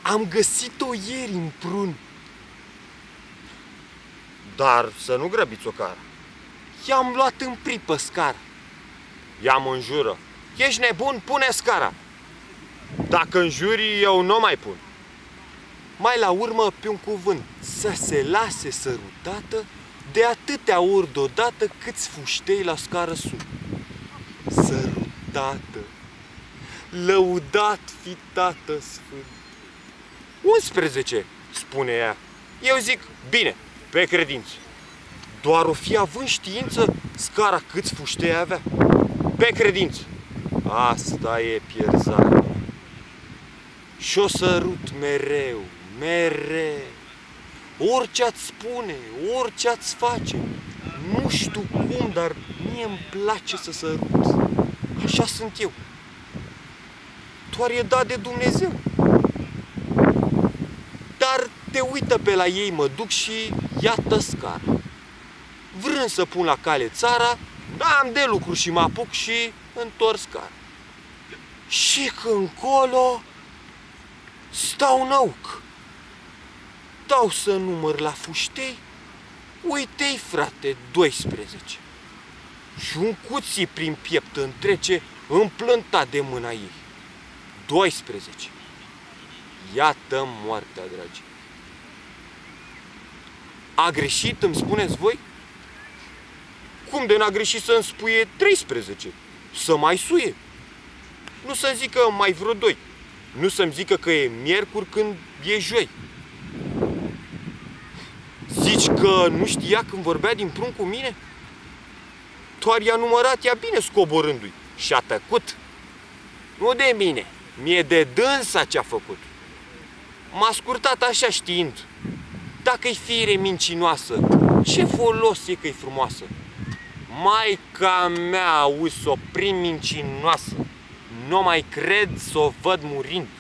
Am găsit-o ieri în prun. Dar să nu grăbiți o cara. I-am luat în pripă scara. Ea mă înjură. Ești nebun? Pune scara. Dacă înjuri, eu nu mai pun. Mai la urmă, pe un cuvânt, să se lase sărutată de atâtea ori deodată câți fuștei la scară sunt. Sărutată, lăudat fi Tată Sfânt. 11, spune ea. Eu zic, bine, pe credință. Doar o fi având știință scara câți fuștei avea. Pe credință. Asta e pierzarea. Și-o sărut mereu, mereu. Orice ați spune, orice ați face. Nu știu cum, dar mie îmi place să sărut. Așa sunt eu. Doar e dat de Dumnezeu. Dar te uită pe la ei, mă duc și iată scara. Vrând să pun la cale țara, am de lucru și mă apuc și întorc scara. Și când încolo stau în auc. Dau să număr la fuștei. Uite-i, frate, 12. Și un cuțit prin piept îmi trece, împlântat de mâna ei. 12. Iată moartea, dragi. A greșit, îmi spuneți voi? Cum de n-a greșit să-mi spuie 13? Să mai suie. Nu să-mi zică mai vreo 2. Nu să-mi zică că e miercuri când e joi. Zici că nu știa când vorbea din prun cu mine? Doar i-a numărat ea bine scoborându-i și a tăcut. Nu de mine, mie de dânsa ce-a făcut. M-a scurtat așa știind. Dacă-i fire mincinoasă, ce folos e că-i frumoasă? Maica mea, auzi, s-o prind mincinoasă. Nu mai cred să o văd murind.